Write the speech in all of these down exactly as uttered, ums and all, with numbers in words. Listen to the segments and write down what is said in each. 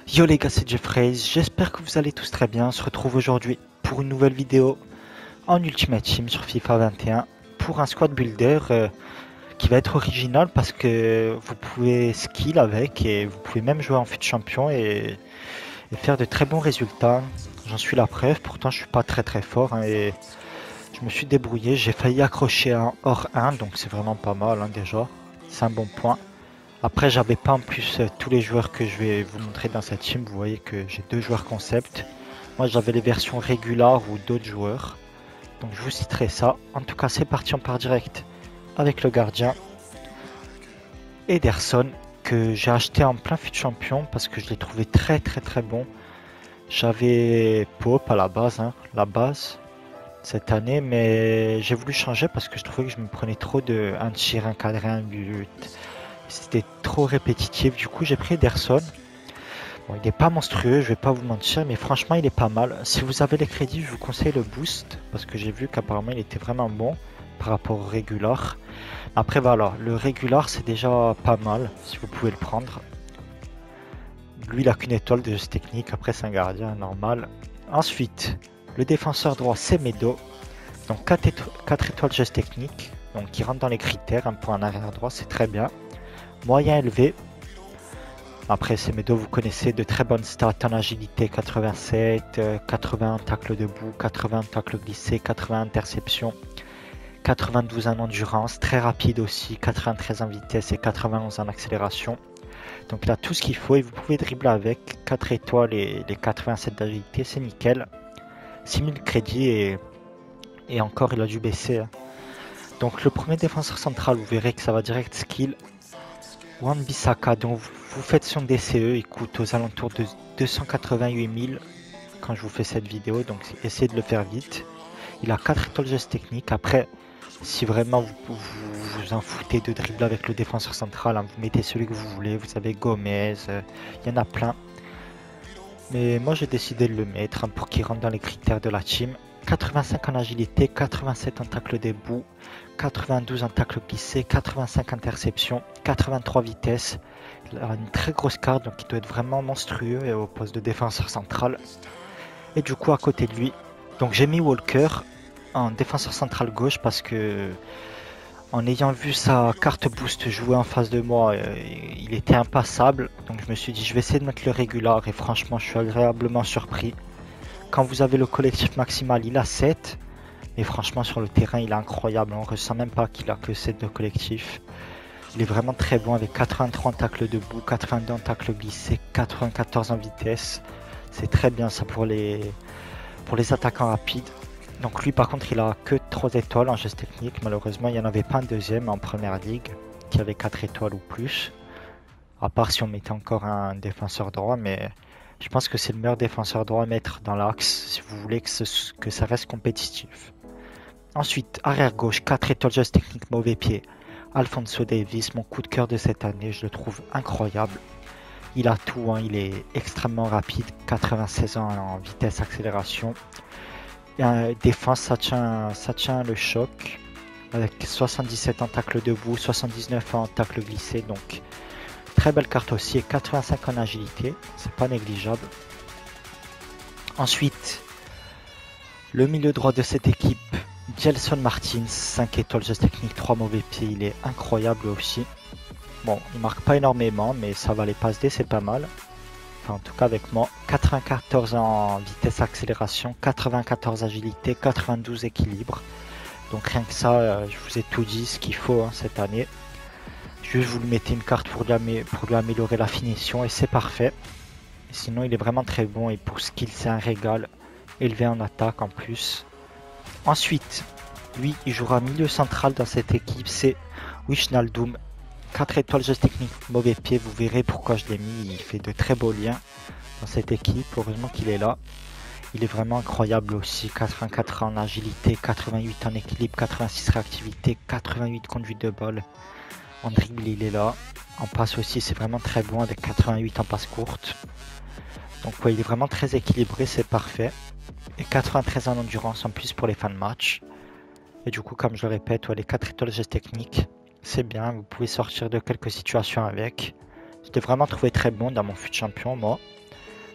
Yo les gars, c'est Jeffrey, j'espère que vous allez tous très bien. On se retrouve aujourd'hui pour une nouvelle vidéo en Ultimate Team sur FIFA vingt et un pour un squad builder euh, qui va être original parce que vous pouvez skill avec et vous pouvez même jouer en fut champion et, et faire de très bons résultats. J'en suis la preuve, pourtant je suis pas très très fort hein, et je me suis débrouillé. J'ai failli accrocher un hors un, donc c'est vraiment pas mal hein, déjà. C'est un bon point. Après, j'avais pas en plus euh, tous les joueurs que je vais vous montrer dans cette team. Vous voyez que j'ai deux joueurs concept. Moi, j'avais les versions régulaires ou d'autres joueurs. Donc, je vous citerai ça. En tout cas, c'est parti, on part direct avec le gardien Ederson que j'ai acheté en plein fut champion parce que je l'ai trouvé très très très bon. J'avais Pope à la base, hein, la base cette année, mais j'ai voulu changer parce que je trouvais que je me prenais trop de un tir, un cadré, un but. C'était trop répétitif. Du coup, j'ai pris Ederson. Bon, il n'est pas monstrueux, je vais pas vous mentir, mais franchement, il est pas mal. Si vous avez les crédits, je vous conseille le boost parce que j'ai vu qu'apparemment, il était vraiment bon par rapport au régular. Après, voilà, le régular, c'est déjà pas mal si vous pouvez le prendre. Lui, il a qu'une étoile de geste technique. Après, c'est un gardien normal. Ensuite, le défenseur droit, c'est Medo. Donc, quatre, éto quatre étoiles geste technique. Donc, qui rentre dans les critères. Un point en arrière droit, c'est très bien. Moyen élevé. Après, ces médos, vous connaissez de très bonnes stats en agilité quatre-vingt-sept, quatre-vingts tacle debout, quatre-vingts tacle glissé, quatre-vingts interceptions, quatre-vingt-douze en endurance, très rapide aussi, quatre-vingt-treize en vitesse et quatre-vingt-onze en accélération. Donc il a tout ce qu'il faut et vous pouvez dribbler avec quatre étoiles et les quatre-vingt-sept d'agilité, c'est nickel. six mille crédits et, et encore il a dû baisser. Hein. Donc le premier défenseur central, vous verrez que ça va direct skill. Wan-Bissaka, donc vous faites son D C E, il coûte aux alentours de deux cent quatre-vingt-huit mille quand je vous fais cette vidéo, donc essayez de le faire vite. Il a quatre étoiles geste technique. Après, si vraiment vous vous, vous en foutez de dribbler avec le défenseur central, hein, vous mettez celui que vous voulez. Vous avez Gomez, euh, il y en a plein. Mais moi j'ai décidé de le mettre hein, pour qu'il rentre dans les critères de la team. quatre-vingt-cinq en agilité, quatre-vingt-sept en tacle debout, quatre-vingt-douze en tacle glissé, quatre-vingt-cinq interceptions, quatre-vingt-trois vitesse. Il a une très grosse carte, donc il doit être vraiment monstrueux au poste de défenseur central. Et du coup, à côté de lui, donc j'ai mis Walker en défenseur central gauche parce que en ayant vu sa carte boost jouer en face de moi, euh, il était impassable. Donc je me suis dit, je vais essayer de mettre le régular et franchement, je suis agréablement surpris. Quand vous avez le collectif maximal, il a sept. Mais franchement, sur le terrain, il est incroyable. On ressent même pas qu'il a que sept de collectif. Il est vraiment très bon avec quatre-vingt-trois en tacle debout, quatre-vingt-deux en tacle glissé, quatre-vingt-quatorze en vitesse. C'est très bien ça pour les, pour les attaquants rapides. Donc lui, par contre, il a que trois étoiles en geste technique. Malheureusement, il n'y en avait pas un deuxième en première ligue qui avait quatre étoiles ou plus. À part si on mettait encore un défenseur droit, mais je pense que c'est le meilleur défenseur droit à mettre dans l'axe si vous voulez que, ce, que ça reste compétitif. Ensuite, arrière gauche, quatre étoiles geste technique, mauvais pied. Alphonso Davies, mon coup de cœur de cette année, je le trouve incroyable. Il a tout, hein, il est extrêmement rapide, quatre-vingt-seize ans en vitesse, accélération. Et, euh, défense, ça tient, ça tient le choc, avec soixante-dix-sept en tacle debout, soixante-dix-neuf en tacle glissé, donc très belle carte aussi, et quatre-vingt-cinq en agilité, c'est pas négligeable. Ensuite, le milieu droit de cette équipe, Gelson Martins, cinq étoiles geste technique, trois mauvais pieds, il est incroyable aussi. Bon, il marque pas énormément, mais ça va, les passes D, c'est pas mal. Enfin, en tout cas avec moi, quatre-vingt-quatorze en vitesse accélération, quatre-vingt-quatorze agilité, quatre-vingt-douze équilibre. Donc rien que ça, euh, je vous ai tout dit ce qu'il faut hein, cette année. Juste vous lui mettez une carte pour lui, amé pour lui améliorer la finition et c'est parfait. Et sinon il est vraiment très bon et pour skill c'est un régal. Élevé en attaque en plus. Ensuite, lui, il jouera milieu central dans cette équipe, c'est Wijnaldum. quatre étoiles geste technique, mauvais pied, vous verrez pourquoi je l'ai mis, il fait de très beaux liens dans cette équipe, heureusement qu'il est là. Il est vraiment incroyable aussi, quatre-vingt-quatre en agilité, quatre-vingt-huit en équilibre, quatre-vingt-six réactivité, quatre-vingt-huit conduite de balle. En dribble, il est là. En passe aussi, c'est vraiment très bon avec quatre-vingt-huit en passe courte. Donc ouais, il est vraiment très équilibré, c'est parfait. Et quatre-vingt-treize en endurance en plus pour les fins de match. Et du coup, comme je le répète, ouais, les quatre étoiles geste technique, c'est bien. Vous pouvez sortir de quelques situations avec. Je l'ai vraiment trouvé très bon dans mon fut champion, moi.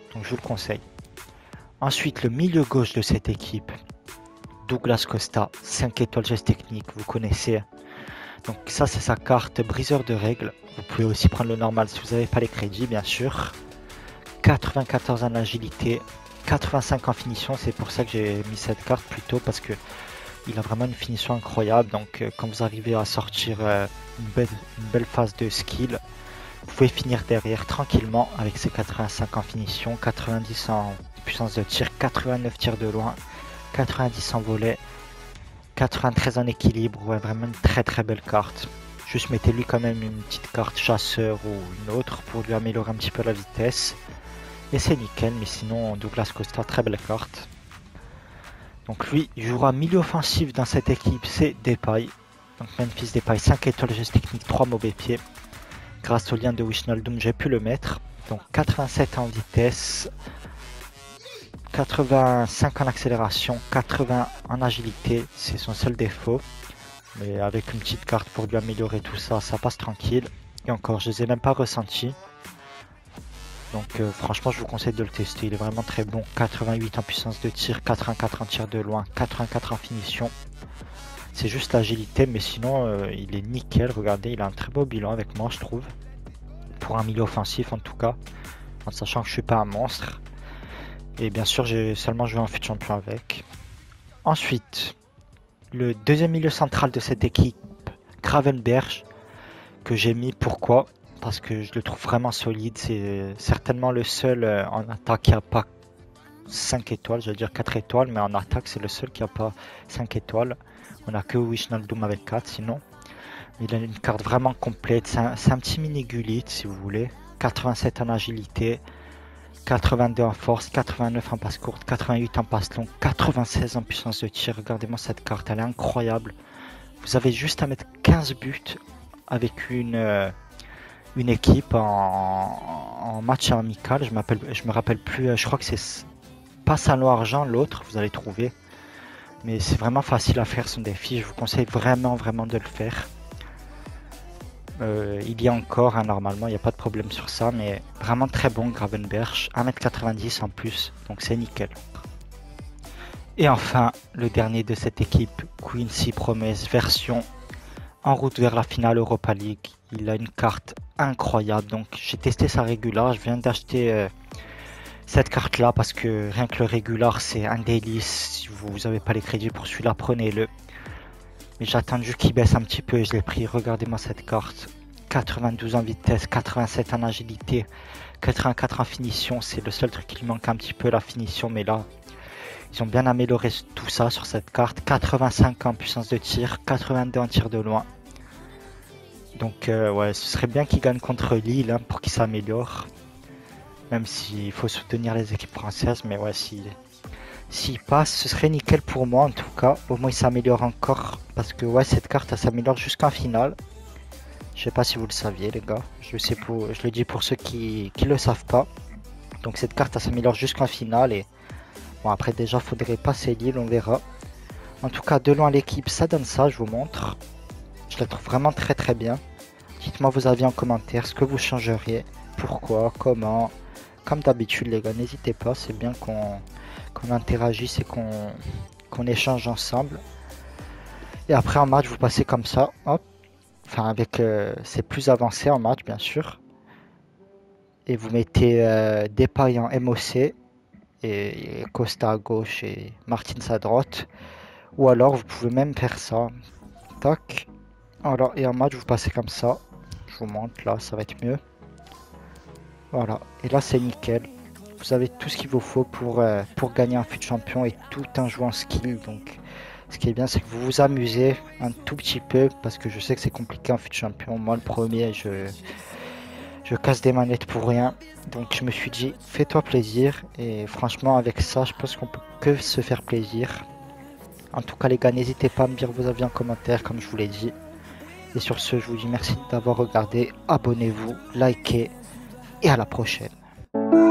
donc je vous le conseille. Ensuite, le milieu gauche de cette équipe, Douglas Costa, cinq étoiles geste technique, vous connaissez. Donc ça c'est sa carte briseur de règles. Vous pouvez aussi prendre le normal si vous n'avez pas les crédits bien sûr. quatre-vingt-quatorze en agilité, quatre-vingt-cinq en finition, c'est pour ça que j'ai mis cette carte plutôt parce que il a vraiment une finition incroyable. Donc euh, quand vous arrivez à sortir euh, une, belle, une belle phase de skill, vous pouvez finir derrière tranquillement avec ses quatre-vingt-cinq en finition, quatre-vingt-dix en puissance de tir, quatre-vingt-neuf tirs de loin, quatre-vingt-dix en volet, quatre-vingt-treize en équilibre. Ouais, vraiment une très très belle carte. Juste mettez-lui quand même une petite carte chasseur ou une autre pour lui améliorer un petit peu la vitesse. Et c'est nickel, mais sinon Douglas Costa, très belle carte. Donc lui, il jouera milieu offensif dans cette équipe, c'est Depay. Donc Memphis Depay, cinq étoiles geste technique, trois mauvais pieds. Grâce au lien de Wijnaldum, j'ai pu le mettre. Donc quatre-vingt-sept en vitesse, quatre-vingt-cinq en accélération, quatre-vingts en agilité, c'est son seul défaut. Mais avec une petite carte pour lui améliorer tout ça, ça passe tranquille. Et encore, je les ai même pas ressentis. Donc euh, franchement, je vous conseille de le tester. Il est vraiment très bon. quatre-vingt-huit en puissance de tir, quatre-vingt-quatre en tir de loin, quatre-vingt-quatre en finition. C'est juste l'agilité, mais sinon, euh, il est nickel. Regardez, il a un très beau bilan avec moi, je trouve. Pour un milieu offensif, en tout cas. En sachant que je suis pas un monstre. Et bien sûr, j'ai seulement joué en fut champion avec. Ensuite, le deuxième milieu central de cette équipe, Gravenberch, que j'ai mis. Pourquoi ? Parce que je le trouve vraiment solide. C'est certainement le seul euh, en attaque qui n'a pas cinq étoiles. Je veux dire quatre étoiles, mais en attaque, c'est le seul qui n'a pas cinq étoiles. On n'a que Wijnaldum avec quatre, sinon. Il a une carte vraiment complète. C'est un, un petit mini Gullit, si vous voulez. quatre-vingt-sept en agilité, quatre-vingt-deux en force, quatre-vingt-neuf en passe courte, quatre-vingt-huit en passe longue, quatre-vingt-seize en puissance de tir. Regardez-moi cette carte, elle est incroyable. Vous avez juste à mettre quinze buts avec une... Euh, une équipe en, en match amical. Je m'appelle, je me rappelle plus. Je crois que c'est pas Saint-Lô-Argent l'autre. Vous allez trouver. Mais c'est vraiment facile à faire son défi. Je vous conseille vraiment vraiment de le faire. Euh, il y a encore hein, normalement. Il n'y a pas de problème sur ça. Mais vraiment très bon Gravenberch. un mètre quatre-vingt-dix en plus. Donc c'est nickel. Et enfin le dernier de cette équipe, Quincy Promes version en route vers la finale Europa League. Il a une carte incroyable. Donc j'ai testé sa régular. Je viens d'acheter euh, cette carte là parce que rien que le régular c'est un délice. Si vous n'avez pas les crédits pour celui-là, prenez-le. Mais j'ai attendu qu'il baisse un petit peu et je l'ai pris. Regardez-moi cette carte. quatre-vingt-douze en vitesse, quatre-vingt-sept en agilité, quatre-vingt-quatre en finition. C'est le seul truc qui lui manque un petit peu, la finition. Mais là, ils ont bien amélioré tout ça sur cette carte. quatre-vingt-cinq en puissance de tir, quatre-vingt-deux en tir de loin. Donc euh, ouais, ce serait bien qu'il gagne contre Lille hein, pour qu'il s'améliore. Même s'il faut soutenir les équipes françaises. Mais ouais, s'il si, passe, ce serait nickel pour moi en tout cas. Au moins il s'améliore encore. Parce que ouais, cette carte elle s'améliore jusqu'en finale. Je sais pas si vous le saviez les gars. Je, sais pour, je le dis pour ceux qui ne le savent pas. Donc cette carte elle s'améliore jusqu'en finale. Et bon après déjà faudrait passer Lille, on verra. En tout cas de loin l'équipe ça donne ça, je vous montre. Je la trouve vraiment très très bien. Dites-moi vos avis en commentaire, ce que vous changeriez, pourquoi, comment. Comme d'habitude les gars, n'hésitez pas, c'est bien qu'on qu'on interagisse et qu'on qu'on échange ensemble. Et après en match, vous passez comme ça, hop. Enfin avec, euh, c'est plus avancé en match bien sûr. Et vous mettez euh, Depay en M O C, et, et Costa à gauche et Martins à droite. Ou alors vous pouvez même faire ça. Tac. Alors, et en match, vous passez comme ça. Je vous montre là, ça va être mieux. Voilà, et là c'est nickel. Vous avez tout ce qu'il vous faut pour, euh, pour gagner un fut champion et tout en jouant skill. Donc, ce qui est bien, c'est que vous vous amusez un tout petit peu parce que je sais que c'est compliqué en fut champion. Moi, le premier, je, je casse des manettes pour rien. Donc, je me suis dit, fais-toi plaisir. Et franchement, avec ça, je pense qu'on peut que se faire plaisir. En tout cas, les gars, n'hésitez pas à me dire vos avis en commentaire, comme je vous l'ai dit. Et sur ce, je vous dis merci d'avoir regardé, abonnez-vous, likez et à la prochaine.